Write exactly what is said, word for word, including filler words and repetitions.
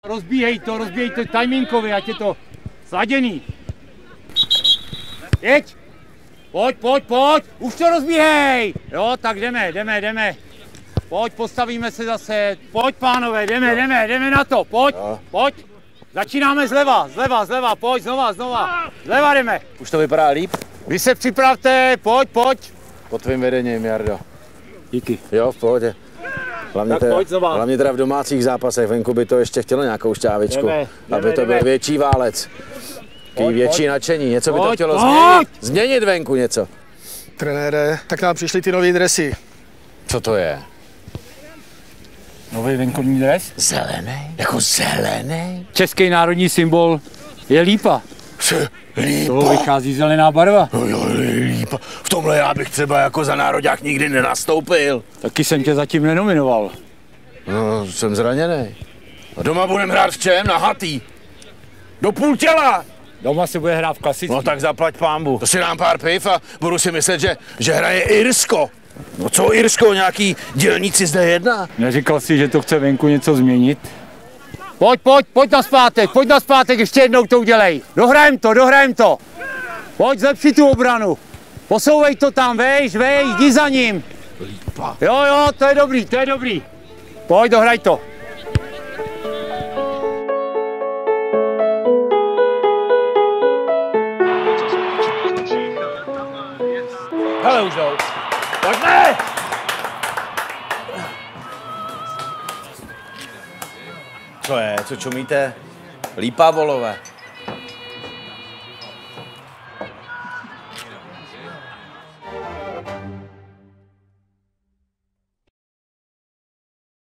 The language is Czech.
Rozbíhej to, rozbíhej to timingově, ať je to sladěný. Jeď! Pojď, pojď, pojď! Už to rozbíhej! Jo, tak jdeme, jdeme, jdeme. Pojď, postavíme se zase. Pojď, pánové, jdeme, jo. jdeme, jdeme na to. Pojď, jo. pojď. Začínáme zleva, zleva, zleva, pojď, znova, znova. Zleva jdeme. Už to vypadá líp? Vy se připravte, pojď, pojď. Pod tvým vedením, Jardo. Díky. Jo, v pohodě. Hlavně, teda, hlavně teda v domácích zápasech, venku by to ještě chtělo nějakou šťávičku, jdeme, jdeme, aby to jdeme. byl větší válec. Pojď, větší pojď. nadšení, něco by to chtělo pojď. změnit, změnit venku něco. Trenére, tak nám přišly ty nové dresy. Co to je? Nový venkovní dres? Zelený? Jako zelený? Český národní symbol je lípa. Lípa? To vychází zelená barva. No jo, lípa. V tomhle já bych třeba jako za nároďák nikdy nenastoupil. Taky jsem tě zatím nenominoval. No, jsem zraněný. A doma budeme hrát v čem? Na hatý. Do půl těla. Doma se bude hrát v klasický. No tak zaplať pánbu. To si dám pár piv a budu si myslet, že, že hraje Irsko. No co Irsko, nějaký dělníci z D jedna? Neříkal jsi, že to chce venku něco změnit? Pojď, pojď, pojď na zpátek, pojď na zpátek, ještě jednou to udělej. Dohrajem to, dohrajem to. Pojď, zlepši tu obranu. Posouvej to tam, vejš, vejš, jdi za ním. Lípa. Jo, jo, to je dobrý, to je dobrý. Pojď, dohraj to. Hele už jdou. Pojďme! Co je, co čumíte? Lípa, volové.